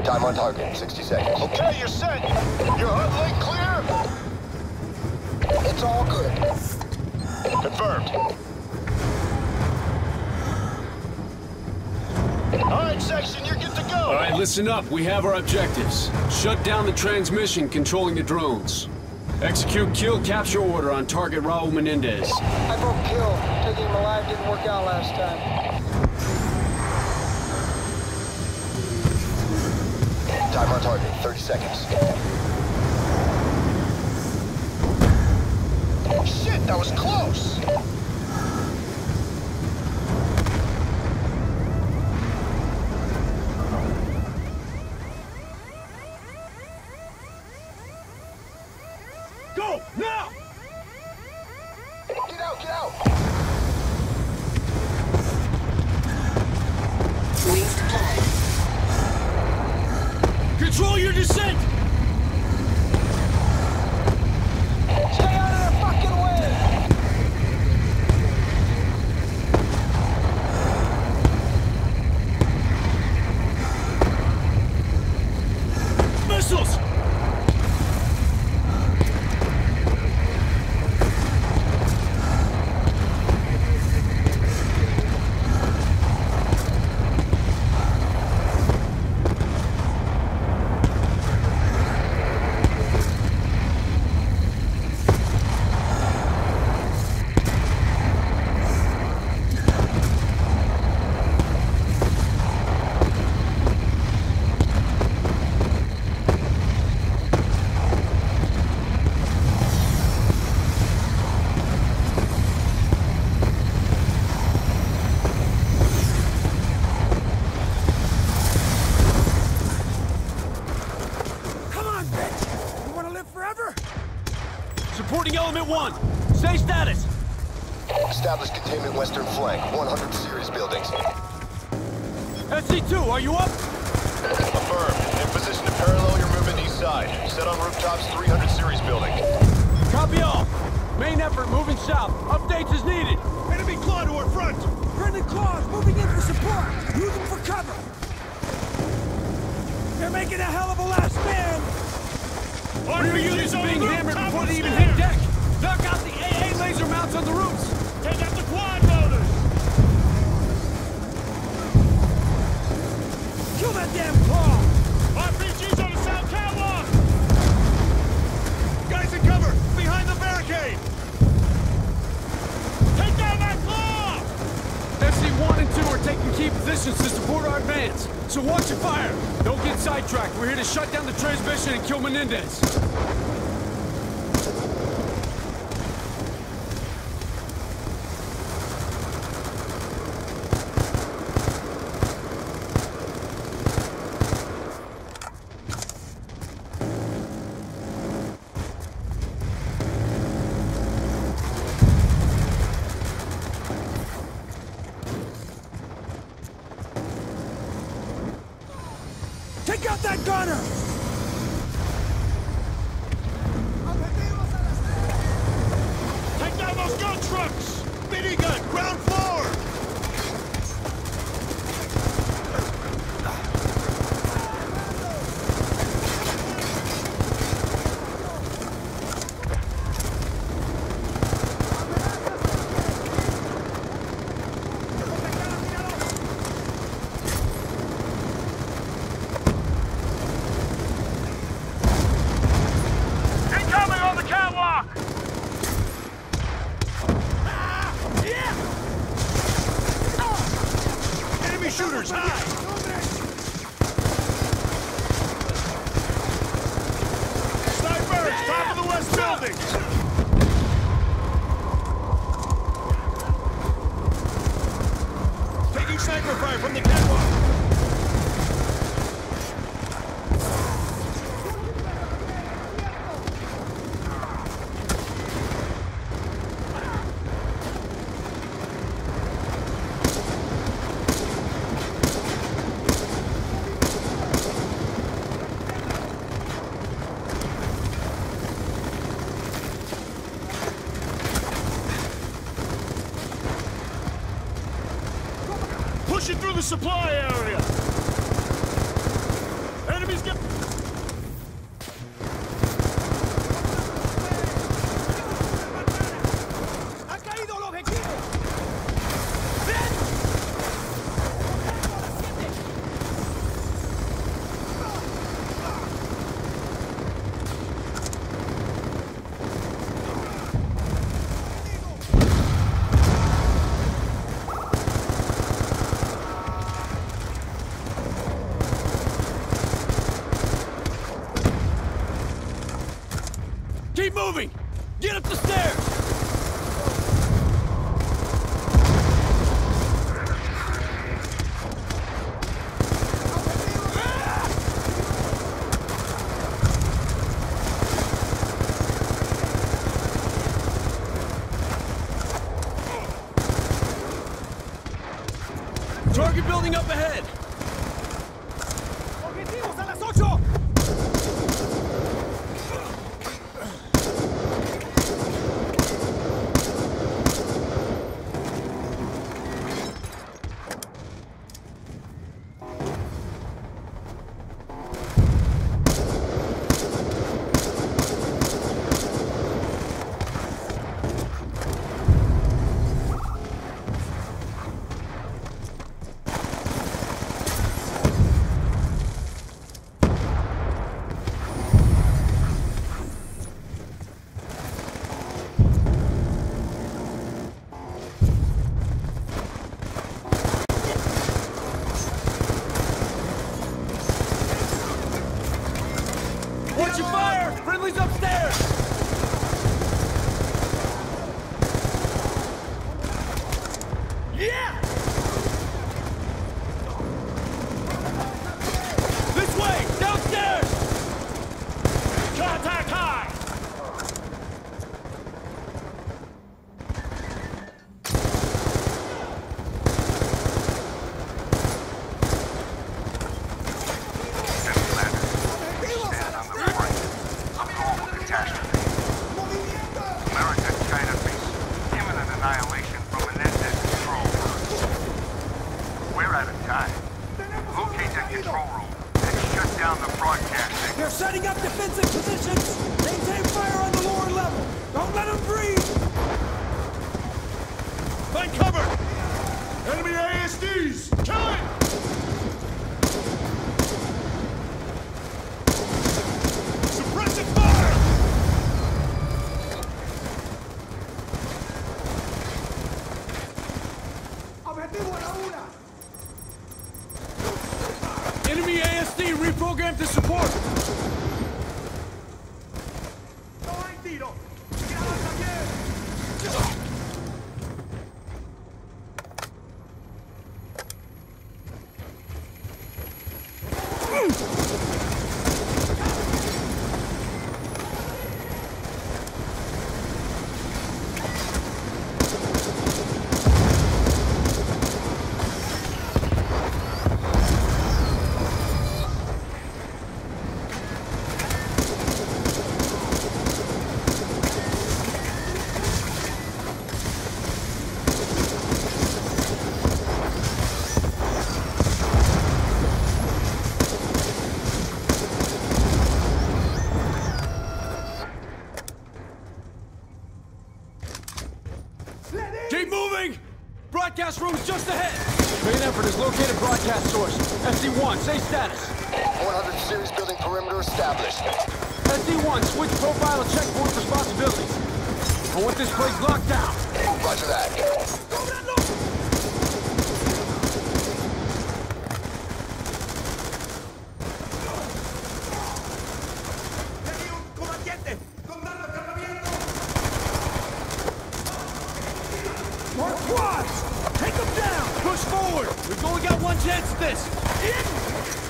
Time on target, 60 seconds. Okay, you're set. Your HUD link clear? It's all good. Confirmed. All right, section, you're good to go. All right, listen up. We have our objectives. Shut down the transmission controlling the drones. Execute kill capture order on target Raul Menendez. I broke kill. Taking him alive didn't work out last time. Time on target, 30 seconds. Shit, that was close. Go, now! Get out, get out! Waste plan. Control your descent! Stay out of their fucking way! Missiles! Supporting element 1. Stay status. Establish containment western flank, 100 series buildings. SC2, are you up? Affirmed. In position to parallel your movement east side. Set on rooftops, 300 series building. Copy all. Main effort moving south. Updates as needed. Enemy claw to our front. Friendly claws moving in for support. Use them for cover. They're making a hell of a last stand. Rear units are being hammered before they even hit deck. Knock out the AA laser mounts on the roofs. Take out the quad motors. Kill that damn claw. RPGs on the south catwalk. Guys in cover, behind the barricade. Take down that claw. SC1 and 2 are taking key positions to support our advance. So watch your fire. Don't get sidetracked. We're here to shut down the transmission and kill Menendez. Take out that gunner! Take down those gun trucks. Minigun, ground floor. Incoming on the catwalk! Enemy shooters, high! Snipers, top of the west building! Taking sniper fire from the catwalk! Pushing through the supply area! Get up the stairs! Target building up ahead! Objetivos a las 8. Watch your fire! Friendly's upstairs! Yeah! This way! Downstairs! Contact high! Annihilation from Menendez control room. We're out of time. Locate that control room and shut down the broadcasting. They're setting up defensive positions. Maintain fire on the lower level. Don't let them breathe. Find cover! Enemy ASDs! Kill it! Suppressive fire! Objetivo a la 1. Enemy ASD reprogrammed to support! No hay tiro. Graba también. Keep moving! Broadcast room's just ahead! Main effort has located broadcast source. SC-1, say status. 100 series building perimeter established. SC-1, switch profile and checkpoint responsibilities. I want this place locked down. Roger that. More quads. Take them down. Push forward! We've only got one chance at this! In!